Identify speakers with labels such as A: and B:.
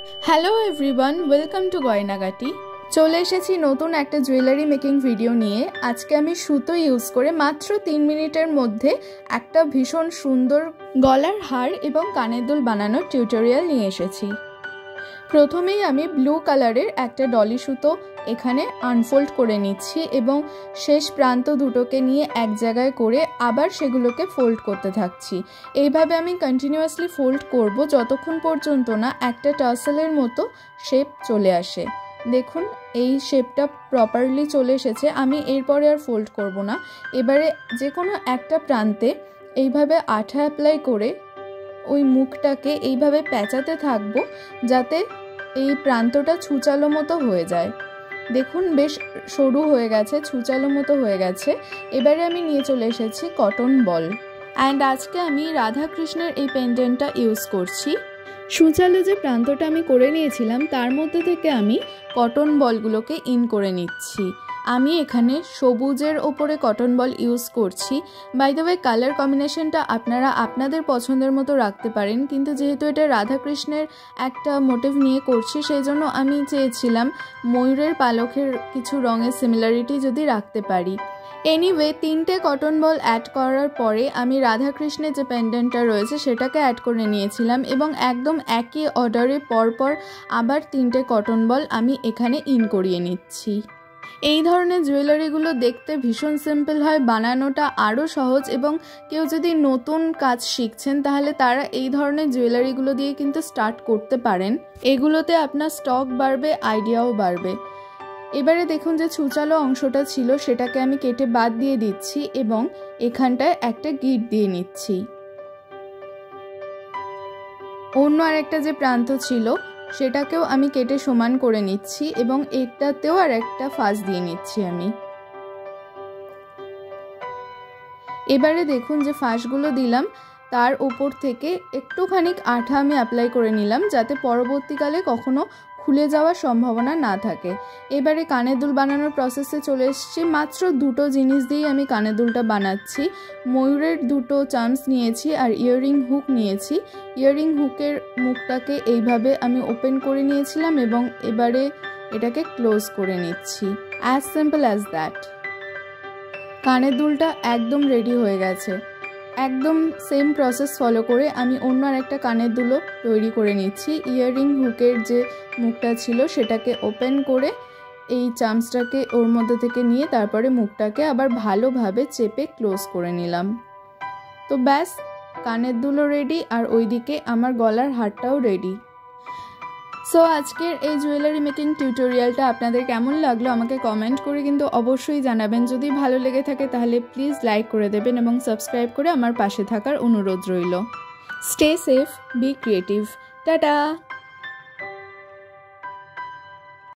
A: Hello everyone, welcome to Goynagati. চলে এসেছি নতুন একটা জুয়েলারি মেকিং ভিডিও নিয়ে। আজকে আমি সুতো ইউজ করে মাত্র 3 মিনিটের মধ্যে একটা ভীষণ সুন্দর গলার হার এবং কানের দুল বানানোর টিউটোরিয়াল নিয়ে এসেছি। প্রথমেই আমি ব্লু কালারের একটা ডলি সুতো এখানে আনফোল্ড করে নিচ্ছি এবং শেষ প্রান্ত দুটোকে নিয়ে এক জায়গায় করে আবার সেগুলোকে ফোল্ড করতে থাকছি। এইভাবে আমি কন্টিনিউয়াসলি ফোল্ড করব যতক্ষণ পর্যন্ত না একটা টার্সেলের মতো শেপ চলে আসে। দেখুন এই শেপটা প্রপারলি চলে এসেছে। আমি এরপরে আর ফোল্ড করব না। এবারে যে কোনো একটা প্রান্তে এইভাবে আঠা অ্যাপ্লাই করে ওই মুখটাকে এইভাবে পেঁচাতে থাকবো যাতে এই প্রান্তটা ছুচালো মতো হয়ে যায়। দেখুন বেশ সরু হয়ে গেছে, ছুচালো মতো হয়ে গেছে। এবারে আমি নিয়ে চলে এসেছি কটন বল অ্যান্ড আজকে আমি রাধাকৃষ্ণের এই পেন্ডেন্টটা ইউজ করছি। ছুচালো যে প্রান্তটা আমি করে নিয়েছিলাম তার মধ্যে থেকে আমি কটন বলগুলোকে ইন করে নিচ্ছি। আমি এখানে সবুজের ওপরে কটন বল ইউজ করছি। বাই দ্য ওয়ে কালার কম্বিনেশনটা আপনারা আপনাদের পছন্দের মতো রাখতে পারেন, কিন্তু যেহেতু এটা রাধাকৃষ্ণের একটা মোটিভ নিয়ে করছি সেই জন্য আমি চেয়েছিলাম ময়ূরের পালকের কিছু রঙের সিমিলারিটি যদি রাখতে পারি। এনিওয়ে 3টে কটন বল অ্যাড করার পরে আমি রাধাকৃষ্ণের যে পেন্ডেন্টটা রয়েছে সেটাকে অ্যাড করে নিয়েছিলাম এবং একদম একই অর্ডারে পরপর আবার 3টে কটন বল আমি এখানে ইন করিয়ে নিচ্ছি। এই ধরনের জুয়েলারিগুলো দেখতে ভীষণ সিম্পল হয়, বানানোটা আরও সহজ, এবং কেউ যদি নতুন কাজ শিখছেন তাহলে তারা এই ধরনের জুয়েলারিগুলো দিয়ে কিন্তু স্টার্ট করতে পারেন। এগুলোতে আপনার স্টক বাড়বে, আইডিয়াও বাড়বে। এবারে দেখুন যে ছুচালো অংশটা ছিল সেটাকে আমি কেটে বাদ দিয়ে দিচ্ছি এবং এখানটায় একটা গিট দিয়ে নিচ্ছি। অন্য আরেকটা যে প্রান্ত ছিল সেটাকেও আমি কেটে সমান করে নিচ্ছি এবং এটাতেও আর একটা ফাঁস দিয়ে নিচ্ছি আমি। এবারে দেখুন যে ফাঁসগুলো দিলাম তার উপর থেকে একটুখানি আঠা আমি অ্যাপ্লাই করে নিলাম যাতে পরবর্তীকালে কখনো খুলে যাওয়ার সম্ভাবনা না থাকে। এবারে কানের দুল বানানোর প্রসেসে চলে এসেছি। মাত্র 2টো জিনিস দিয়েই আমি কানের দুলটা বানাচ্ছি। ময়ূরের 2টো চার্মস নিয়েছি আর ইয়াররিং হুক নিয়েছি। ইয়াররিং হুকের মুখটাকে এইভাবে আমি ওপেন করে নিয়েছিলাম এবং এবারে এটাকে ক্লোজ করে নিচ্ছি। As simple as that. কানের দুলটা একদম রেডি হয়ে গেছে। একদম সেম প্রসেস ফলো করে আমি অন্য আরেকটা কানের দুলও তৈরি করে নিচ্ছি। ইয়াররিং হুকের যে মুখটা ছিল সেটাকে ওপেন করে এই চার্মসটাকে ওর মধ্যে থেকে নিয়ে তারপরে মুখটাকে আবার ভালোভাবে চেপে ক্লোজ করে নিলাম। তো ব্যাস, কানের দুলও রেডি আর ওইদিকে আমার গলার হারটাও রেডি। সো আজকের এই জুয়েলারি মেকিং টিউটোরিয়ালটা আপনাদের কেমন লাগলো আমাকে কমেন্ট করে কিন্তু অবশ্যই জানাবেন। যদি ভালো লেগে থাকে তাহলে প্লিজ লাইক করে দেবেন এবং সাবস্ক্রাইব করে আমার পাশে থাকার অনুরোধ রইল। Stay safe, be creative. Tata.